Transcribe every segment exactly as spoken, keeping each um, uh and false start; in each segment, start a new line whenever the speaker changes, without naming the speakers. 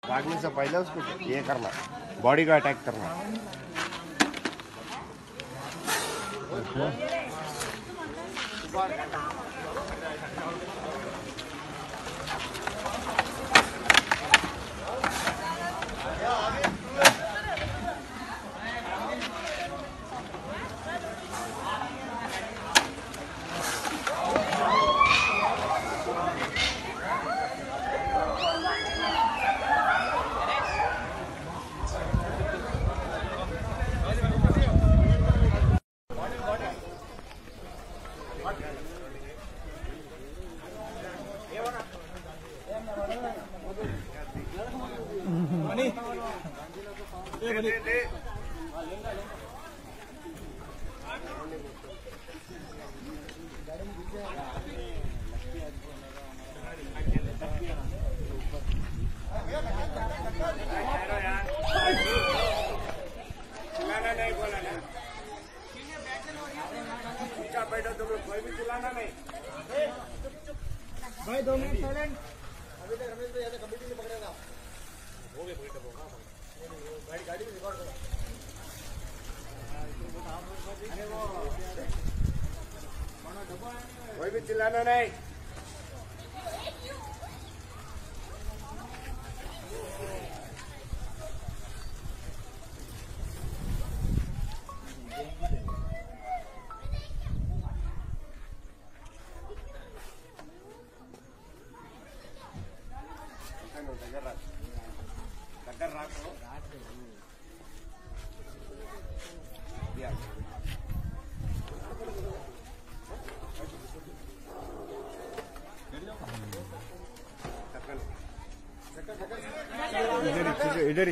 भागने से पहले उसको ये करना, बॉडी का अटैक करना।
भाई दो मिनट साइलेंट। अभी तक रमेश भाई ज्यादा कमेटी नहीं पकड़ेगा। हो गए पकड़ होगा गाड़ी गाड़ी में रिकॉर्ड करो। अरे वो कोई भी चिल्लाना नहीं। దగ్గర రాకు इधर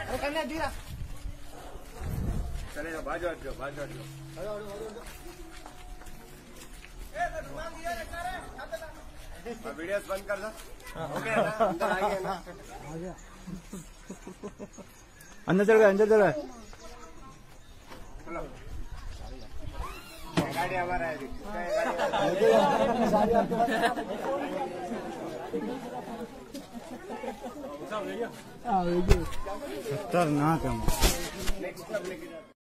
चलेगा बाजू हट जाओ बाजू हट जाओ वीडियोस बंद कर दो ओके अंदर आ गया ना आ गया
अंदर चल गया अंदर चल गया
गाड़ी हमारा है
खतरनाक है।